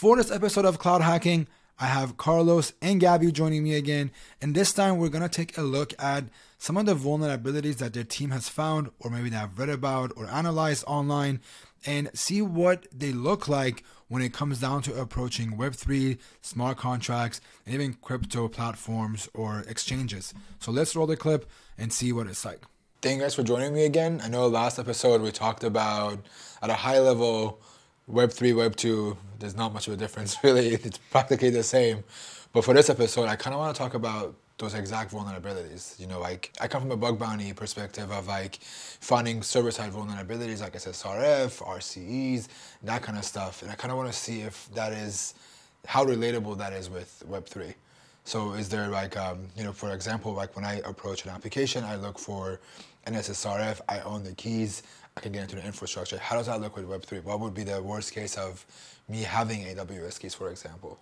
For this episode of Cloud Hacking, I have Carlos and Gabi joining me again, and this time we're going to take a look at some of the vulnerabilities that their team has found, or maybe they have read about or analyzed online, and see what they look like when it comes down to approaching Web3, smart contracts, and even crypto platforms or exchanges. So let's roll the clip and see what it's like. Thank you guys for joining me again. I know last episode we talked about, at a high level, Web3, Web2, there's not much of a difference really. It's practically the same. But for this episode, I kind of want to talk about those exact vulnerabilities. You know, like I come from a bug bounty perspective of like finding server-side vulnerabilities like SSRF, RCEs, that kind of stuff. And I kind of want to see if that is, how relatable that is with Web3. So is there like, you know, for example, like when I approach an application, I look for an SSRF, I own the keys, I can get into the infrastructure. How does that look with Web3? What would be the worst case of me having AWS keys, for example?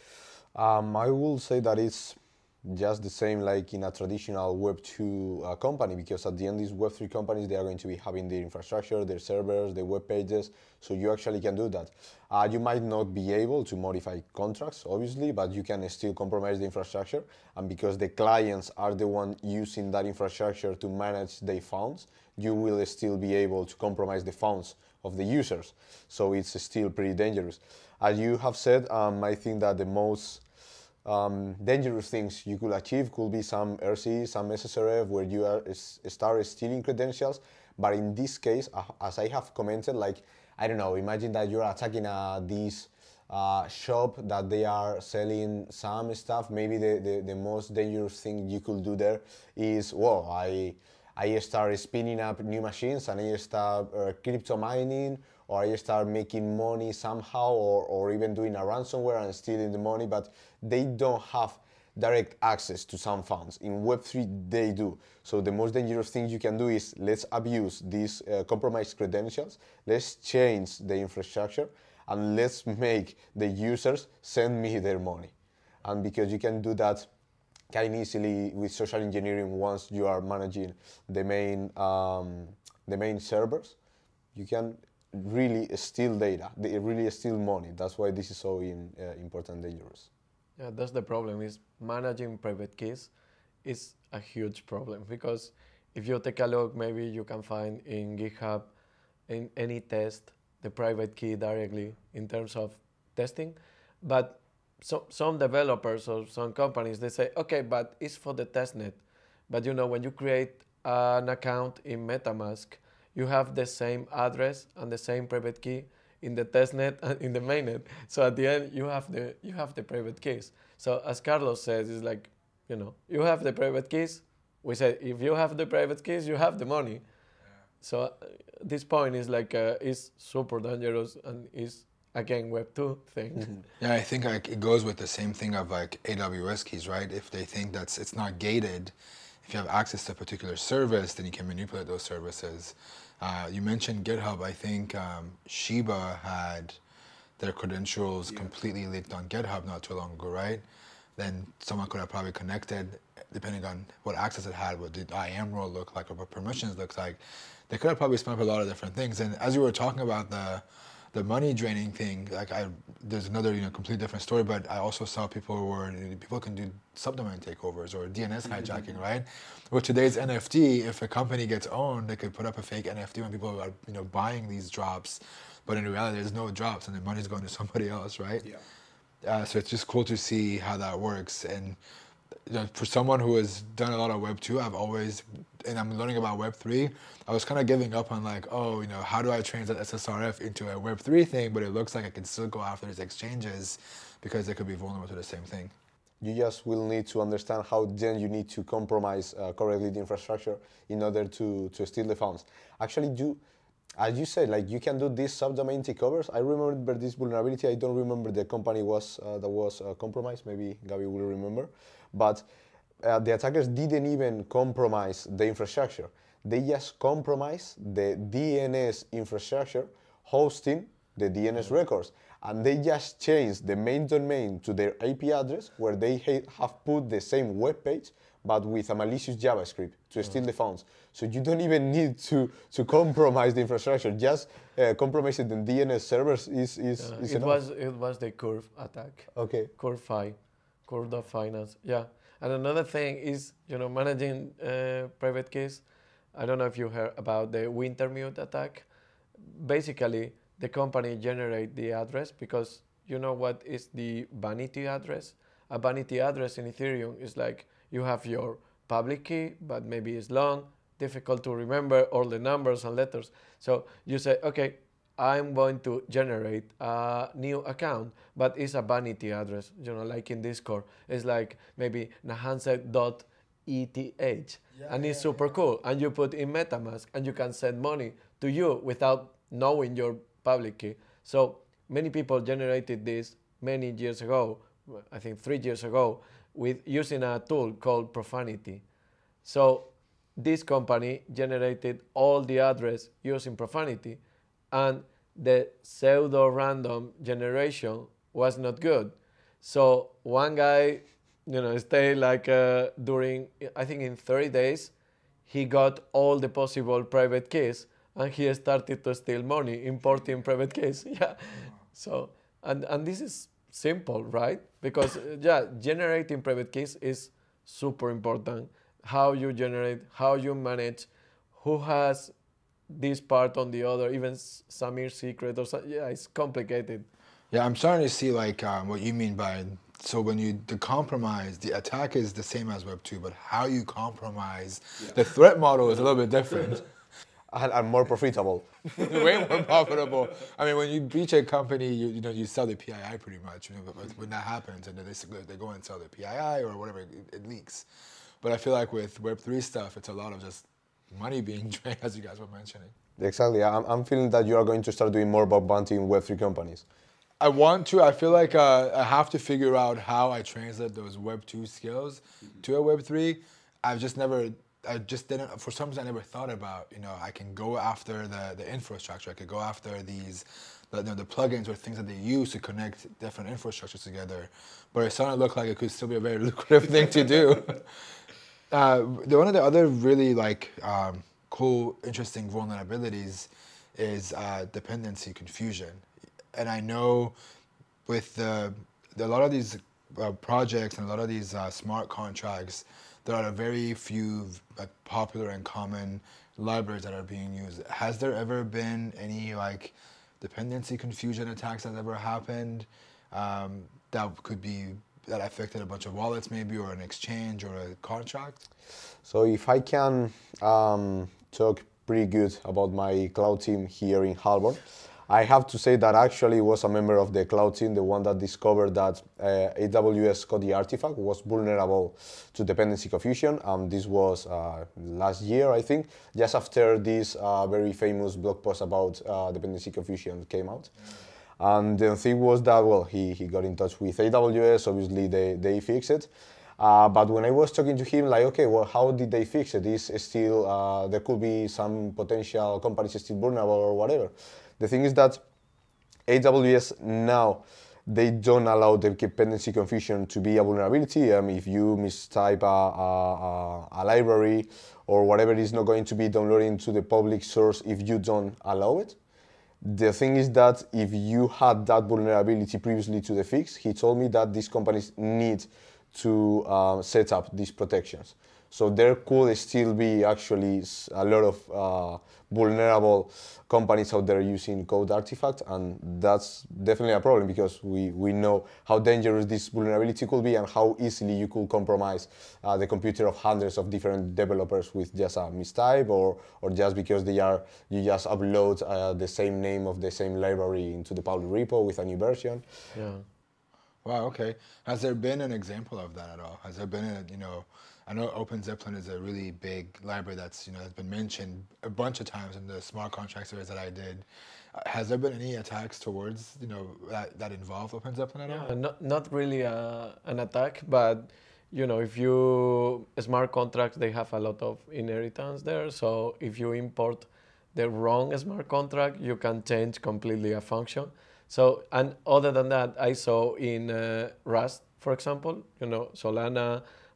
I will say that it's just the same like in a traditional Web2 company, because at the end these Web3 companies, they are going to be having their infrastructure, their servers, their web pages, so you actually can do that. You might not be able to modify contracts, obviously, but you can still compromise the infrastructure, and because the clients are the one using that infrastructure to manage their funds, you will still be able to compromise the funds of the users, so it's still pretty dangerous. As you have said, I think that the most dangerous things you could achieve could be some RC, some SSRF, where you start stealing credentials. But in this case, as I have commented, like, I don't know, imagine that you're attacking this shop that they are selling some stuff. Maybe the most dangerous thing you could do there is, well, I start spinning up new machines and I start crypto mining, or I start making money somehow, or even doing a ransomware and stealing the money, but they don't have direct access to some funds. In Web3, they do. So the most dangerous thing you can do is, let's abuse these compromised credentials, let's change the infrastructure, and let's make the users send me their money. And because you can do that kind of easily with social engineering, once you are managing the main servers, you can really steal data, really steal money. That's why this is so important and dangerous. Yeah, that's the problem, is managing private keys is a huge problem, because if you take a look, maybe you can find in GitHub, in any test, the private key directly in terms of testing. But some developers or some companies, they say, okay, but it's for the testnet. But you know, when you create an account in MetaMask, you have the same address and the same private key in the testnet and in the mainnet. So at the end, you have the private keys. So as Carlos says, it's like, you know, you have the private keys. We say, if you have the private keys, you have the money. Yeah. So this point is like, is super dangerous, and is, again, Web2 thing. Mm-hmm. Yeah, I think like it goes with the same thing of like AWS keys, right? If they think it's not gated, if you have access to a particular service, then you can manipulate those services. You mentioned GitHub. I think Shiba had their credentials completely leaked on GitHub not too long ago, right? Then someone could have probably connected, depending on what access it had, what did IAM role look like, or what permissions looks like. They could have probably spun up a lot of different things. And as you were talking about the money draining thing, like there's another completely different story, but I also saw people can do subdomain takeovers or DNS hijacking, right? With today's NFT, if a company gets owned, they could put up a fake NFT when people are buying these drops, but in reality there's no drops and the money's going to somebody else, right? Yeah. So it's just cool to see how that works. And for someone who has done a lot of Web2, and I'm learning about Web3, I was kind of giving up on like, oh, how do I translate SSRF into a Web3 thing? But it looks like I can still go after these exchanges because they could be vulnerable to the same thing. You just will need to understand how then you need to compromise correctly the infrastructure in order to steal the funds. Actually, as you said, like you can do these subdomain takeovers. I remember this vulnerability. I don't remember the company that was compromised. Maybe Gabi will remember. But the attackers didn't even compromise the infrastructure. They just compromised the DNS infrastructure hosting the DNS records. And they just changed the main domain to their IP address, where they have put the same web page, but with a malicious JavaScript to steal the funds. So you don't even need to compromise the infrastructure. Just compromising the DNS servers is enough. It was the Curve attack. Okay. Curve.finance. Yeah. And another thing is, managing private keys. I don't know if you heard about the Wintermute attack. Basically, the company generate the address because you know what is the vanity address? A vanity address in Ethereum is like you have your public key, but maybe it's long, difficult to remember all the numbers and letters. So you say, okay, I'm going to generate a new account, but it's a vanity address, like in Discord. It's like maybe NahamSec.eth, and it's super cool. And you put in MetaMask, and you can send money to you without knowing your public key. So many people generated this many years ago, I think 3 years ago, with using a tool called Profanity. So this company generated all the address using Profanity, and the pseudo-random generation was not good. So one guy, stayed like during, I think in 30 days, he got all the possible private keys, and he started to steal money, importing private keys. Yeah. So, and this is simple, right? Because, generating private keys is super important. How you generate, how you manage, who has this part on the other, even Samir's secret or something. Yeah, it's complicated. Yeah, I'm starting to see like what you mean by, so when you compromise, the attack is the same as Web2, but how you compromise, the threat model is a little bit different. And more profitable. Way more profitable. I mean, when you breach a company, you sell the PII pretty much. But when that happens, and they go and sell the PII or whatever, it leaks. But I feel like with Web3 stuff, it's a lot of just money being drained, as you guys were mentioning. Exactly. I'm feeling that you are going to start doing more bug bounty in Web3 companies. I want to. I feel like I have to figure out how I translate those Web2 skills to a Web3. I just didn't, for some reason I never thought about, I can go after the infrastructure. I could go after the plugins or things that they use to connect different infrastructures together. But it started to look like it could still be a very lucrative thing to do. One of the other really cool, interesting vulnerabilities is dependency confusion. And I know with a lot of these projects and a lot of these smart contracts, there are very few popular and common libraries that are being used. Has there ever been any dependency confusion attacks that ever happened that affected a bunch of wallets maybe, or an exchange or a contract? So if I can talk pretty good about my cloud team here in Halborn, I have to say that actually was a member of the cloud team, the one that discovered that AWS Cody artifact was vulnerable to dependency confusion. This was last year, I think, just after this very famous blog post about dependency confusion came out. And the thing was that, well, he got in touch with AWS, obviously they fixed it. But when I was talking to him, okay, well, how did they fix it? Is still, there could be some potential companies still vulnerable or whatever. The thing is that AWS now, they don't allow the dependency confusion to be a vulnerability. If you mistype a library or whatever is not going to be downloading to the public source if you don't allow it. The thing is that if you had that vulnerability previously to the fix, he told me that these companies need to set up these protections. So there could still be actually a lot of vulnerable companies out there using code artifact, and that's definitely a problem because we know how dangerous this vulnerability could be and how easily you could compromise the computer of hundreds of different developers with just a mistype or just because you just upload the same name of the same library into the public repo with a new version. Yeah. Wow, okay. Has there been an example of that at all? Has there been I know Open Zeppelin is a really big library that's, has been mentioned a bunch of times in the smart contract series that I did. Has there been any attacks towards, that involve Open Zeppelin at all? Not really an attack, but, if smart contracts, they have a lot of inheritance there. So if you import the wrong smart contract, you can change completely a function. So, and other than that, I saw in Rust, for example, Solana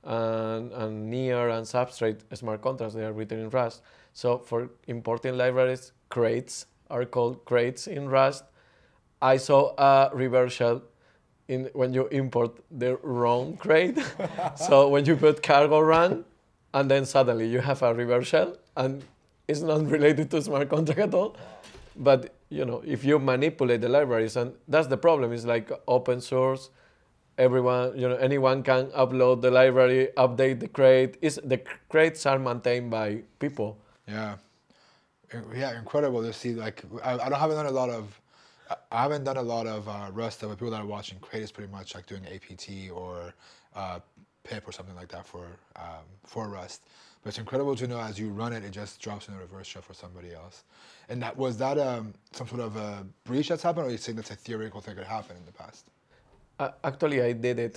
and near and substrate smart contracts, they are written in Rust. So for importing libraries, crates are called crates in Rust. I saw a reversal when you import the wrong crate. So when you put cargo run, and then suddenly you have a reversal, and it's not related to smart contract at all. But if you manipulate the libraries, and that's the problem, it's like open source. Everyone, anyone can upload the library, update the crate. The crates are maintained by people. Yeah, incredible to see. Like I haven't done a lot of Rust, but people that are watching Crate is pretty much like doing APT or pip or something like that for Rust. But it's incredible to know as you run it, it just drops in a reverse shell for somebody else. And was that some sort of a breach that's happened, or are you saying that's a theoretical thing that happened in the past? Actually, I did it.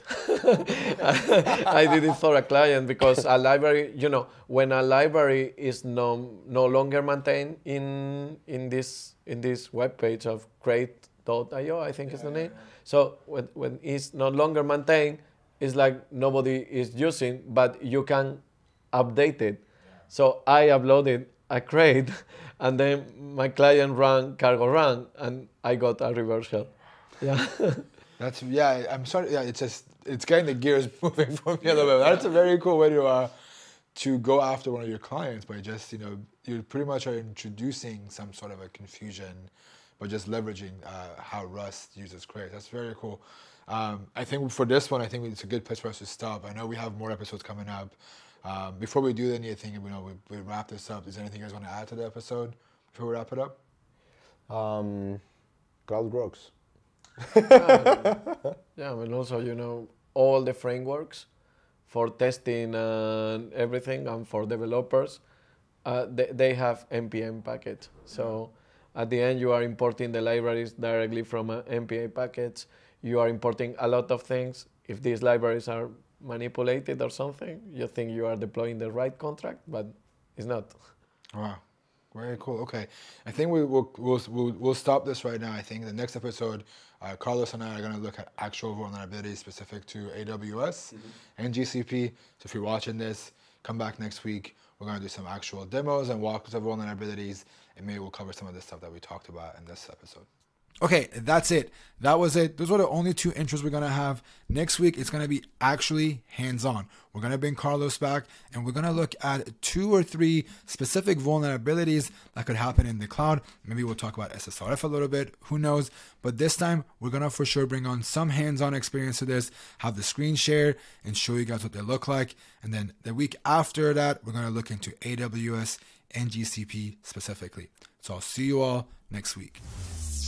I did it for a client because a library, when a library is no longer maintained in this web page of crate.io, I think is the name. So when it's no longer maintained, it's like nobody is using, but you can update it. So I uploaded a crate, and then my client ran cargo run, and I got a reversal. Yeah. I'm sorry. Yeah, it's getting the gears moving for me a little bit. That's a very cool way to go after one of your clients by just you pretty much are introducing some sort of a confusion, but just leveraging how Rust uses crates. That's very cool. I think for this one, it's a good place for us to stop. I know we have more episodes coming up. Before we do anything, we wrap this up. Is there anything you guys want to add to the episode before we wrap it up? Cloud rocks. Yeah, and also, all the frameworks for testing and everything, and for developers, they have NPM package. So at the end, you are importing the libraries directly from an NPM package. You are importing a lot of things. If these libraries are manipulated or something, you think you are deploying the right contract, but it's not. Wow. Very cool. Okay, I think we'll stop this right now. I think the next episode, Carlos and I are going to look at actual vulnerabilities specific to AWS and GCP. So if you're watching this, come back next week. We're going to do some actual demos and walkthroughs of vulnerabilities, and maybe we'll cover some of the stuff that we talked about in this episode. Okay, that's it. That was it. Those were the only two intros we're going to have. Next week, it's going to be actually hands-on. We're going to bring Carlos back, and we're going to look at 2 or 3 specific vulnerabilities that could happen in the cloud. Maybe we'll talk about SSRF a little bit. Who knows? But this time, we're going to for sure bring on some hands-on experience to this, have the screen share, and show you guys what they look like. And then the week after that, we're going to look into AWS and GCP specifically. So I'll see you all next week.